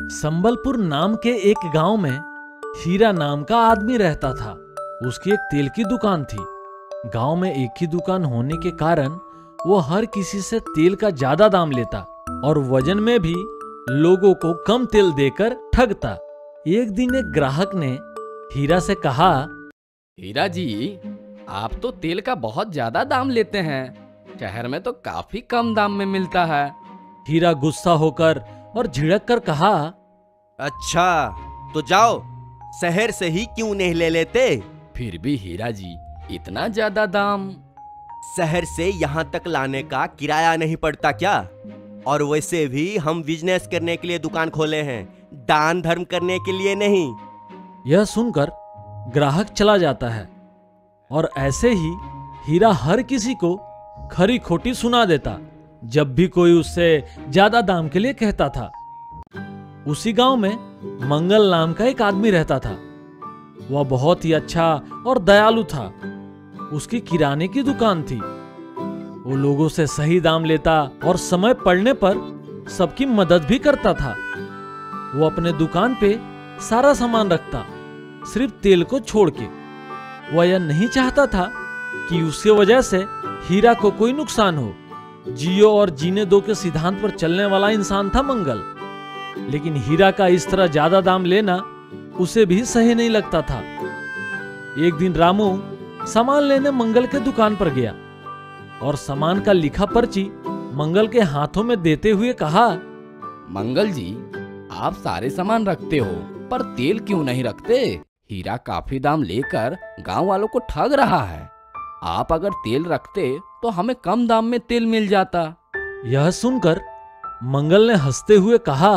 संबलपुर नाम के एक गांव में हीरा नाम का आदमी रहता था। उसकी एक तेल की दुकान थी। गांव में एक ही दुकान होने के कारण वो हर किसी से तेल का ज्यादा दाम लेता और वजन में भी लोगों को कम तेल देकर ठगता। एक दिन एक ग्राहक ने हीरा से कहा, हीरा जी, आप तो तेल का बहुत ज्यादा दाम लेते हैं। शहर में तो काफी कम दाम में मिलता है। हीरा गुस्सा होकर और झिड़क कर कहा, अच्छा तो जाओ, शहर से ही क्यों नहीं ले लेते? फिर भी हीरा जी, इतना ज्यादा दाम। शहर से यहाँ तक लाने का किराया नहीं पड़ता क्या? और वैसे भी हम बिजनेस करने के लिए दुकान खोले हैं, दान धर्म करने के लिए नहीं। यह सुनकर ग्राहक चला जाता है और ऐसे ही हीरा हर किसी को खरी खोटी सुना देता जब भी कोई उससे ज्यादा दाम के लिए कहता था। उसी गांव में मंगल नाम का एक आदमी रहता था। वह बहुत ही अच्छा और दयालु था। उसकी किराने की दुकान थी। वो लोगों से सही दाम लेता और समय पड़ने पर सबकी मदद भी करता था। वो अपने दुकान पे सारा सामान रखता, सिर्फ तेल को छोड़ के। वह यह नहीं चाहता था कि उसकी वजह से हीरा को कोई नुकसान हो। जियो और जीने दो के सिद्धांत पर चलने वाला इंसान था मंगल। लेकिन हीरा का इस तरह ज्यादा दाम लेना उसे भी सही नहीं लगता था। एक दिन रामू सामान लेने मंगल के दुकान पर गया और सामान का लिखा पर्ची मंगल के हाथों में देते हुए कहा, मंगल जी, आप सारे सामान रखते हो पर तेल क्यों नहीं रखते? हीरा काफी दाम लेकर गांव वालों को ठग रहा है। आप अगर तेल रखते तो हमें कम दाम में तेल मिल जाता। यह सुनकर मंगल ने हंसते हुए कहा,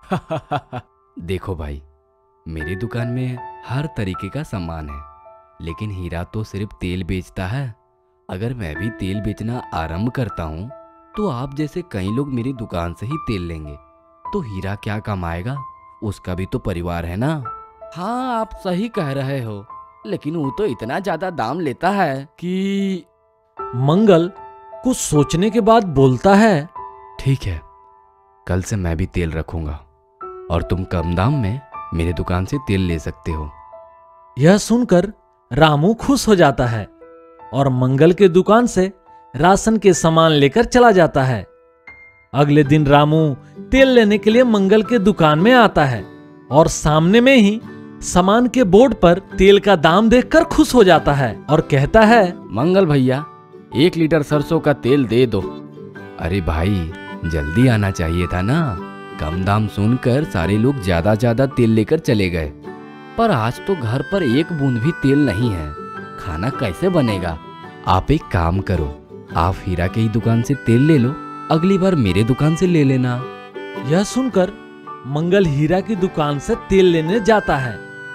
देखो भाई, मेरी दुकान में हर तरीके का सामान है, लेकिन हीरा तो सिर्फ तेल बेचता है। अगर मैं भी तेल बेचना आरंभ करता हूँ तो आप जैसे कई लोग मेरी दुकान से ही तेल लेंगे, तो हीरा क्या कमाएगा? उसका भी तो परिवार है ना। हाँ, आप सही कह रहे हो, लेकिन वो तो इतना ज्यादा दाम लेता है कि। मंगल कुछ सोचने के बाद बोलता है, ठीक है, कल से मैं भी तेल रखूंगा और तुम कम दाम में मेरे दुकान से तेल ले सकते हो। यह सुनकर रामू खुश हो जाता है और मंगल के दुकान से राशन के सामान लेकर चला जाता है। अगले दिन रामू तेल लेने के लिए मंगल के दुकान में आता है और सामने में ही सामान के बोर्ड पर तेल का दाम देखकर खुश हो जाता है और कहता है, मंगल भैया, 1 लीटर सरसों का तेल दे दो। अरे भाई, जल्दी आना चाहिए था ना। कम दाम सुनकर सारे लोग ज्यादा तेल लेकर चले गए, पर आज तो घर पर एक बूंद भी तेल नहीं है। खाना कैसे बनेगा? आप एक काम करो, आप हीरा के ही दुकान से तेल ले लो, अगली बार मेरे दुकान से ले लेना। यह सुनकर मंगल हीरा की दुकान से तेल लेने जाता है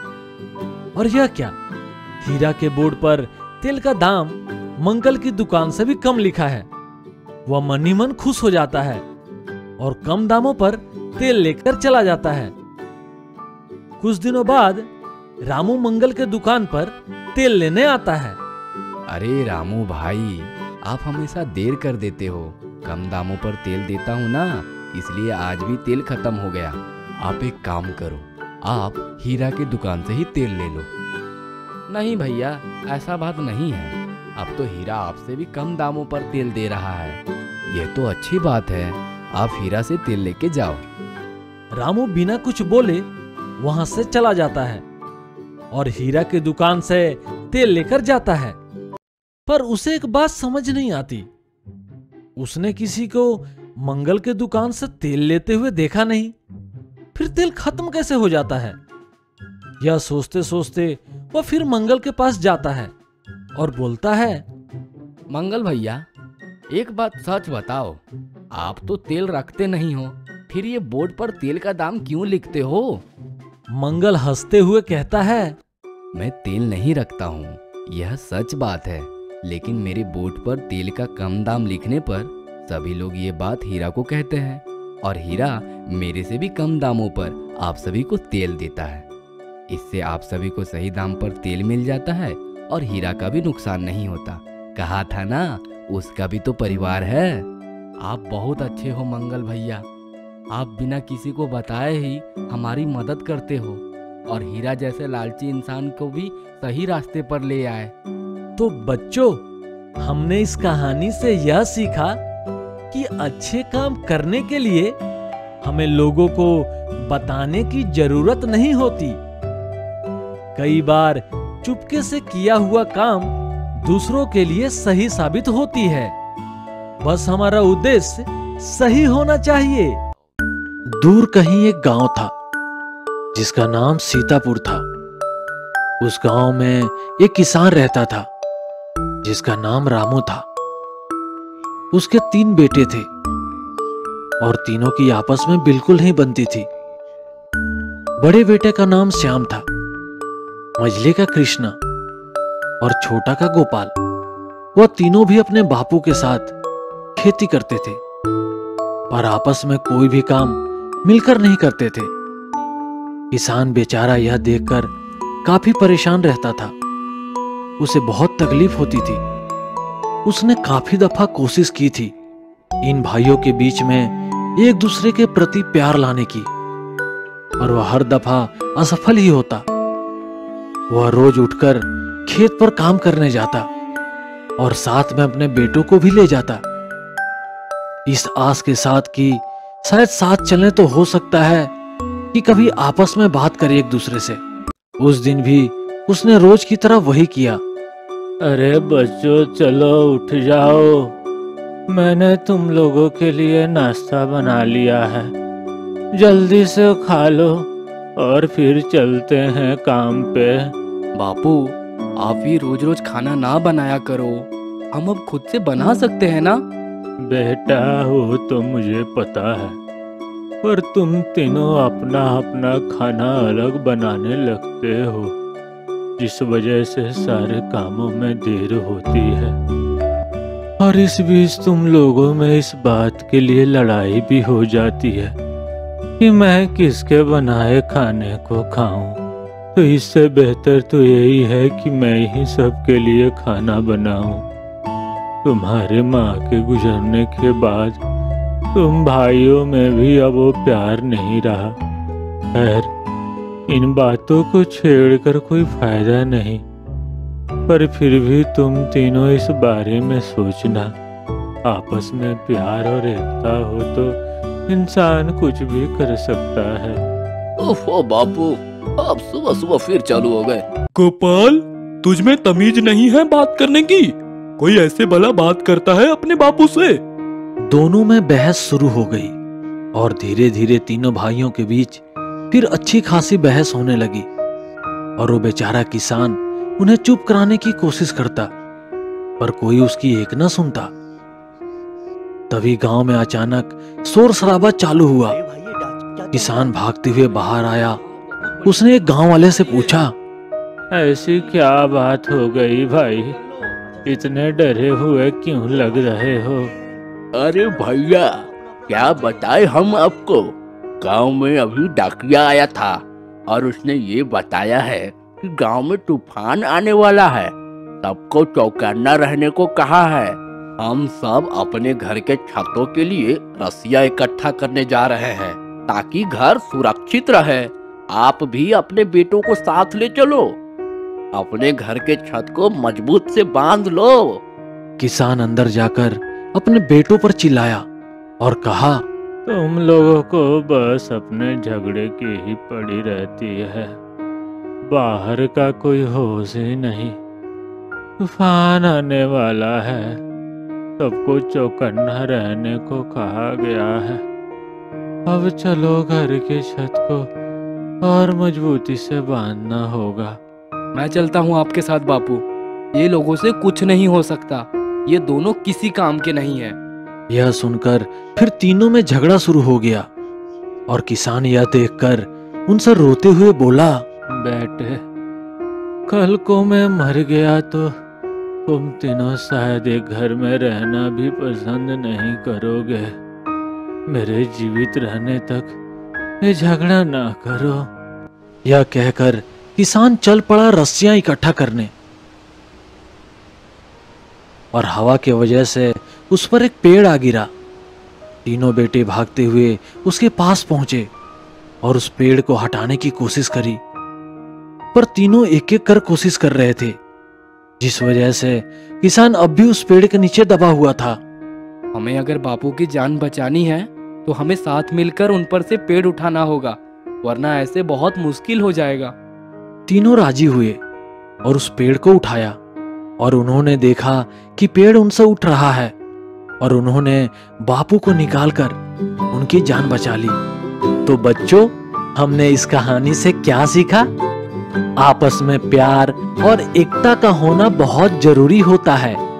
और यह क्या, हीरा के बोर्ड पर तेल का दाम मंगल की दुकान से भी कम लिखा है। वह मन ही मन खुश हो जाता है और कम दामों पर तेल लेकर चला जाता है। कुछ दिनों बाद रामू मंगल के दुकान पर तेल लेने आता है। अरे रामू भाई, आप हमेशा देर कर देते हो। कम दामों पर तेल देता हूँ ना, इसलिए आज भी तेल खत्म हो गया। आप एक काम करो, आप हीरा की दुकान से ही तेल ले लो। नहीं भैया, ऐसा बात नहीं है। अब तो हीरा आपसे भी कम दामों पर तेल दे रहा है। यह तो अच्छी बात है, आप हीरा से तेल लेके जाओ। रामू बिना कुछ बोले वहां से चला जाता है और हीरा की दुकान से तेल लेकर जाता है। पर उसे एक बात समझ नहीं आती। उसने किसी को मंगल के दुकान से तेल लेते हुए देखा नहीं, फिर तेल खत्म कैसे हो जाता है? यह सोचते सोचते वह फिर मंगल के पास जाता है और बोलता है, मंगल भैया, एक बात सच बताओ, आप तो तेल रखते नहीं हो, फिर ये बोर्ड पर तेल का दाम क्यों लिखते हो? मंगल हंसते हुए कहता है, मैं तेल नहीं रखता हूँ, यह सच बात है, लेकिन मेरे बोर्ड पर तेल का कम दाम लिखने पर सभी लोग ये बात हीरा को कहते हैं और हीरा मेरे से भी कम दामों पर आप सभी को तेल देता है। इससे आप सभी को सही दाम पर तेल मिल जाता है और हीरा का भी नुकसान नहीं होता। कहा था ना, उसका भी तो परिवार है। आप बहुत अच्छे हो मंगल भैया। आप बिना किसी को बताए ही हमारी मदद करते हो और हीरा जैसे लालची इंसान को भी सही रास्ते पर ले आए। तो बच्चों, हमने इस कहानी से यह सीखा कि अच्छे काम करने के लिए हमें लोगों को बताने की जरूरत नहीं होती। कई बार चुपके से किया हुआ काम दूसरों के लिए सही साबित होती है। बस हमारा उद्देश्य सही होना चाहिए। दूर कहीं एक गांव था जिसका नाम सीतापुर था। उस गांव में एक किसान रहता था जिसका नाम रामू था। उसके 3 बेटे थे और तीनों की आपस में बिल्कुल नहीं बनती थी। बड़े बेटे का नाम श्याम था, मझले का कृष्णा और छोटा का गोपाल। वह तीनों भी अपने बापू के साथ खेती करते थे, पर आपस में कोई भी काम मिलकर नहीं करते थे। किसान बेचारा यह देखकर काफी परेशान रहता था। उसे बहुत तकलीफ होती थी। उसने काफी दफा कोशिश की थी इन भाइयों के बीच में एक दूसरे के प्रति प्यार लाने की, पर वह हर दफा असफल ही होता। वह रोज उठकर खेत पर काम करने जाता और साथ में अपने बेटों को भी ले जाता, इस आस के साथ कि शायद साथ चलें तो हो सकता है कि कभी आपस में बात करें एक दूसरे से। उस दिन भी उसने रोज की तरह वही किया। अरे बच्चों, चलो उठ जाओ, मैंने तुम लोगों के लिए नाश्ता बना लिया है, जल्दी से खा लो और फिर चलते हैं काम पे। बापू, आप ही रोज रोज खाना ना बनाया करो, हम अब खुद से बना सकते हैं ना। बेटा, वो तो मुझे पता है, पर तुम तीनों अपना अपना खाना अलग बनाने लगते हो, जिस वजह से सारे कामों में देर होती है। और इस बीच तुम लोगों में इस बात के लिए लड़ाई भी हो जाती है कि मैं किसके बनाए खाने को खाऊं। तो इससे बेहतर तो यही है कि मैं ही सबके लिए खाना बनाऊं। तुम्हारे माँ के गुजरने के बाद तुम भाइयों में भी अब वो प्यार नहीं रहा। खैर, इन बातों को छेड़कर कोई फायदा नहीं, पर फिर भी तुम तीनों इस बारे में सोचना। आपस में प्यार और एकता हो तो इंसान कुछ भी कर सकता है। ओफो बापू, आप सुबह सुबह फिर चालू हो गए। गोपाल, तुझ में तमीज नहीं है बात करने की? कोई ऐसे भला बात करता है अपने बापू से? दोनों में बहस शुरू हो गई और धीरे धीरे तीनों भाइयों के बीच फिर अच्छी खासी बहस होने लगी। और वो बेचारा किसान उन्हें चुप कराने की कोशिश करता, पर कोई उसकी एक न सुनता। तभी गांव में अचानक शोर शराबा चालू हुआ। किसान भागते हुए बाहर आया। उसने एक गांव वाले से पूछा, ऐसी क्या बात हो गई भाई? इतने डरे हुए क्यों लग रहे हो? अरे भैया, क्या बताए हम आपको। गांव में अभी डाकिया आया था और उसने ये बताया है कि गांव में तूफान आने वाला है। सबको चौकन्ना रहने को कहा है। हम सब अपने घर के छतों के लिए रस्सियां इकट्ठा करने जा रहे हैं ताकि घर सुरक्षित रहे। आप भी अपने बेटों को साथ ले चलो। अपने घर के छत को मजबूत से बांध लो। किसान अंदर जाकर अपने बेटों पर चिल्लाया और कहा, तुम लोगों को बस अपने झगड़े की ही पड़ी रहती है, बाहर का कोई होश ही नहीं। तूफान आने वाला है, सबको चौकन्ना रहने को कहा गया है। अब चलो घर की छत को और मजबूती से बांधना होगा। मैं चलता हूँ आपके साथ बापू। ये लोगों से कुछ नहीं हो सकता। ये दोनों किसी काम के नहीं है। यह सुनकर फिर तीनों में झगड़ा शुरू हो गया और किसान यह देखकर उनसे रोते हुए बोला, बेटे, कल को मैं मर गया तो तुम तीनों शायद एक घर में रहना भी पसंद नहीं करोगे। मेरे जीवित रहने तक ये झगड़ा ना करो। यह कहकर किसान चल पड़ा रस्सियां इकट्ठा करने, और हवा की वजह से उस पर एक पेड़ आ गिरा तीनों बेटे भागते हुए उसके पास पहुंचे और उस पेड़ को हटाने की कोशिश करी, पर तीनों एक एक कर कोशिश कर रहे थे, जिस वजह से किसान अब भी उस पेड़ के नीचे दबा हुआ था। हमें अगर बापू की जान बचानी है तो हमें साथ मिलकर उन पर से पेड़ उठाना होगा, वरना ऐसे बहुत मुश्किल हो जाएगा। तीनों राजी हुए और उस पेड़ को उठाया और उन्होंने देखा कि पेड़ उनसे उठ रहा है और उन्होंने बापू को निकालकर उनकी जान बचा ली। तो बच्चों, हमने इस कहानी से क्या सीखा? आपस में प्यार और एकता का होना बहुत जरूरी होता है।